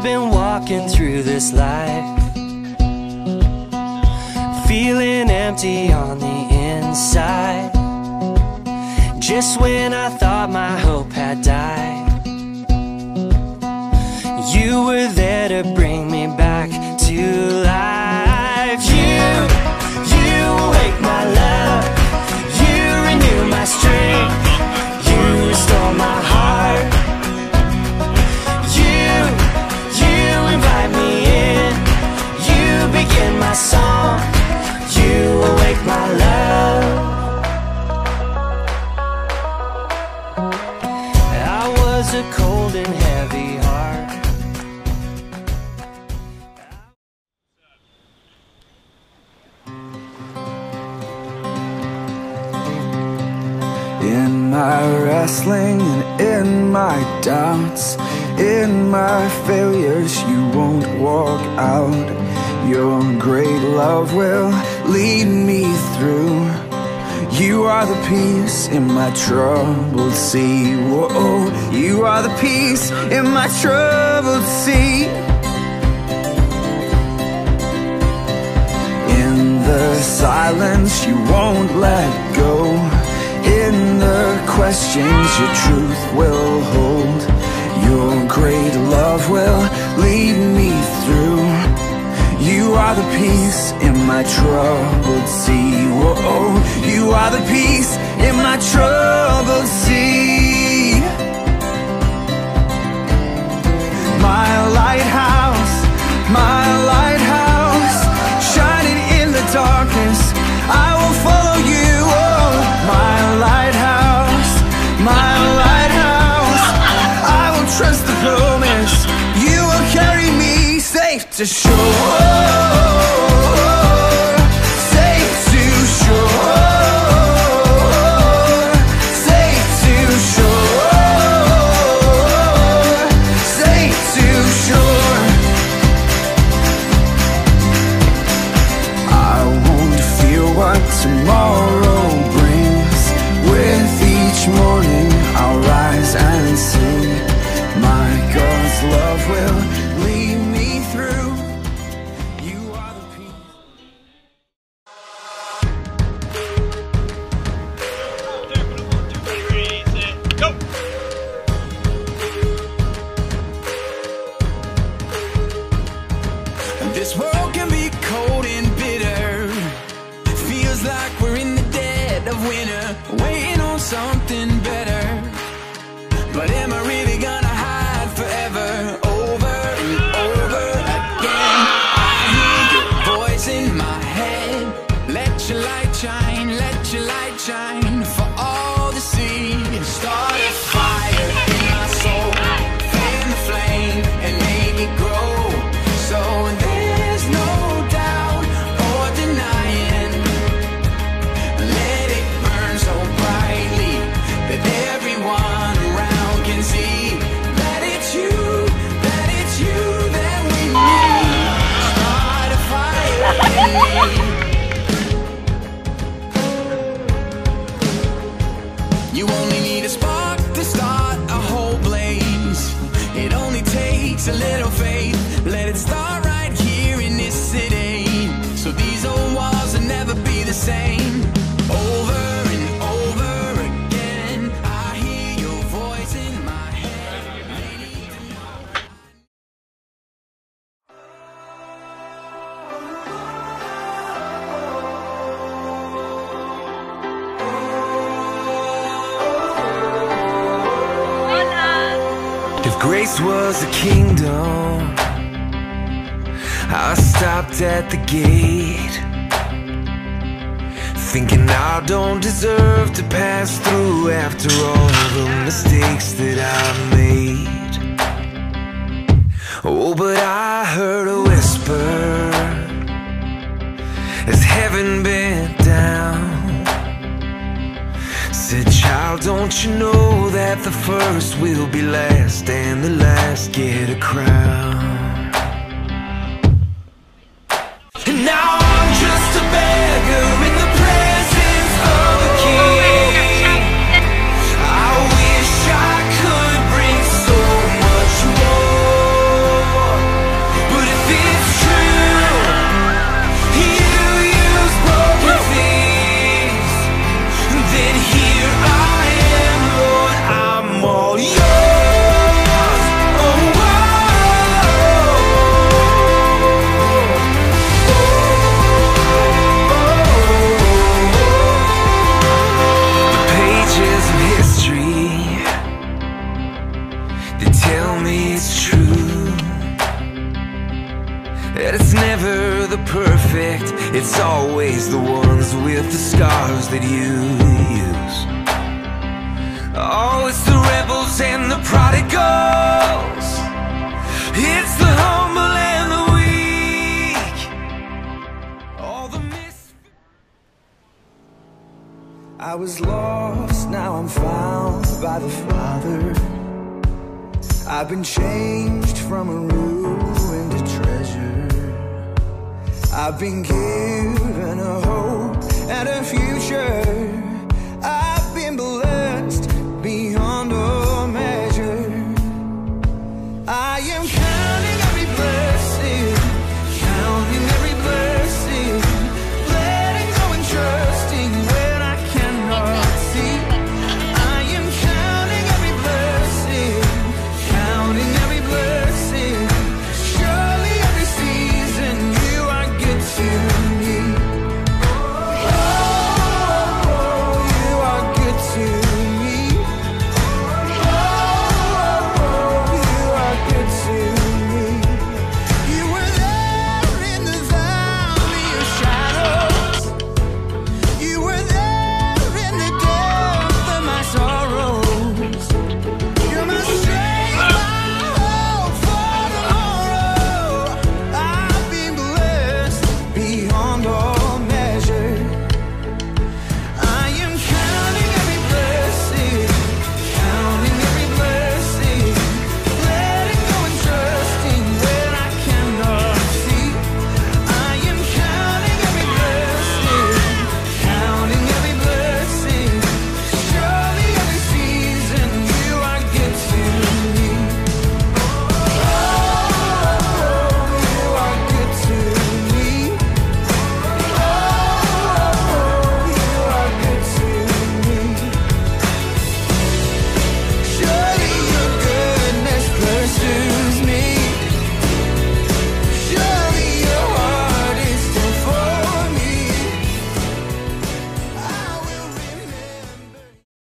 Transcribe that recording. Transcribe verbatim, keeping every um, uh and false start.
I've been walking through this life, feeling empty on the inside. Just when I thought my hope had died, you were there to bring me back to life. You, you wake my love, you renew my strength, you restore my heart. You, you invite me in, you begin my song, you awake my love. I was a cold and heavy heart. In my wrestling and in my doubts, in my failures, you won't walk out. Your great love will lead me through. You are the peace in my troubled sea. Whoa, you are the peace in my troubled sea. In the silence, you won't let go. In the questions, your truth will hold. Your great love will lead me through. You are the peace in my troubled sea. Whoa, you are the peace in my troubled sea. My lighthouse, my lighthouse, shining in the darkness, I will follow you. Oh, my lighthouse, my lighthouse, I will trust the promise. You will carry me safe to shore. Safe to shore. Safe to shore. Safe to shore. I won't fear what tomorrow brings. With each morning I'll rise and sing. My God's love will lead me through. You are the peace. Go! This world can be cold and bitter. Feels like we're in the dead of winter, waiting on something better. But am I really gonna hide forever? Over and over again, I hear your voice in my head. Let your light shine, let your light shine for all to see. Start a fire in my soul, fan the flame and make it grow. So there's no doubt or denying. Let it burn so brightly that everyone around can see that it's you, that it's you that we need. Start a fire in me. You only need a spark to start a whole blaze. It only takes a little faith. Let it start right here in this city, so these old walls will never be the same. Over and over again, I hear your voice in my head. If grace was a kingdom, I stopped at the gate, thinking I don't deserve to pass through after all the mistakes that I've made. Oh, but I heard a whisper as heaven bent down, said, child, don't you know that the first will be last and the last get a crown? And now I'm just a beggar in the presence of a king. I wish I could bring so much more. ones that you use. Oh, it's the rebels and the prodigals. It's the humble and the weak. All the mis- I was lost, now I'm found by the Father. I've been changed from a ruin to treasure. I've been given a hope and a future.